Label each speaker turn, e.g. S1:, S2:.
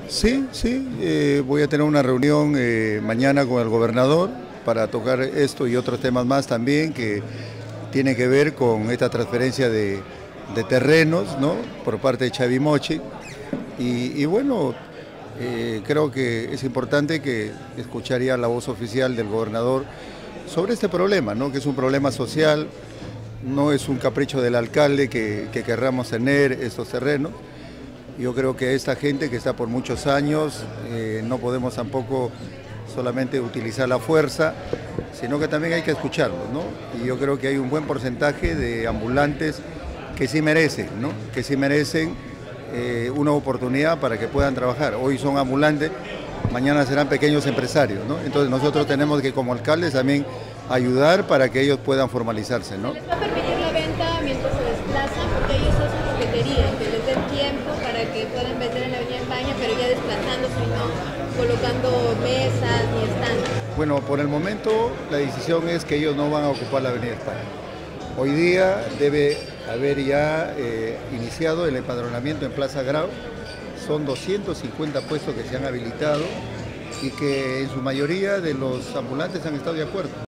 S1: Sí, sí, voy a tener una reunión mañana con el gobernador para tocar esto y otros temas más también que tienen que ver con esta transferencia de terrenos, ¿no? Por parte de Chavimochi. Y bueno, creo que es importante que escucharía la voz oficial del gobernador sobre este problema, ¿no? Que es un problema social, no es un capricho del alcalde que querramos tener estos terrenos. Yo creo que esta gente que está por muchos años, no podemos tampoco solamente utilizar la fuerza, sino que también hay que escucharlos, ¿no? Y yo creo que hay un buen porcentaje de ambulantes que sí merecen, ¿no? Que sí merecen una oportunidad para que puedan trabajar. Hoy son ambulantes, mañana serán pequeños empresarios, ¿no? Entonces nosotros tenemos que como alcaldes también ayudar para que ellos puedan formalizarse, ¿no?
S2: ¿Les va a permitir la venta mientras se desplazan? Porque ellos hacen lo que querían, que les den tiempo para que puedan vender en la Avenida España, pero ya desplazándose y no colocando mesas ni estantes.
S1: Bueno, por el momento la decisión es que ellos no van a ocupar la Avenida España. Hoy día debe haber ya iniciado el empadronamiento en Plaza Grau. Son 250 puestos que se han habilitado y que en su mayoría de los ambulantes han estado de acuerdo.